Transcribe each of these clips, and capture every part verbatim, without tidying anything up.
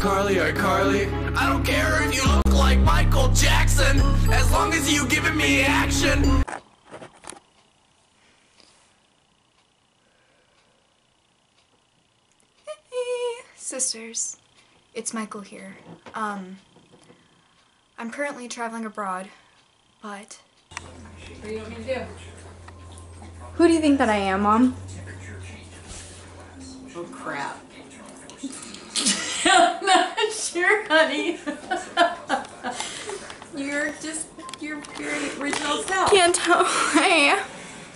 iCarly, iCarly. I don't care if you look like Michael Jackson, as long as you giving me action. Sisters, it's Michael here. Um, I'm currently traveling abroad, but... What do you want me to do? Who do you think that I am, Mom? Oh crap. I'm not sure, honey. You're just your very original self. Can't tell who I am.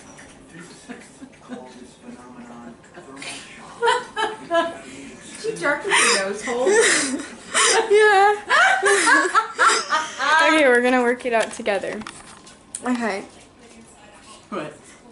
She jerked with your nose hole. Yeah. Okay, we're gonna work it out together. Okay. What?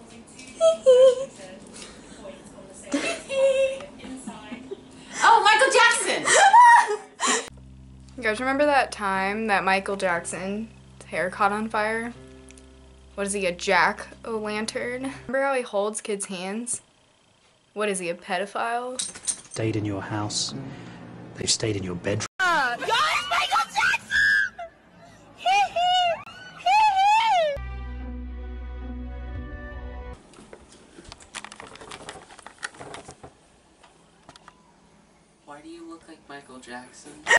Oh, Michael Jackson! You guys remember that time that Michael Jackson's hair caught on fire? What is he, a jack-o'-lantern? Remember how he holds kids' hands? What is he, a pedophile? Stayed in your house. They've stayed in your bedroom. Uh, Guys, Michael Jackson! Hehe! Hehe! Why do you look like Michael Jackson?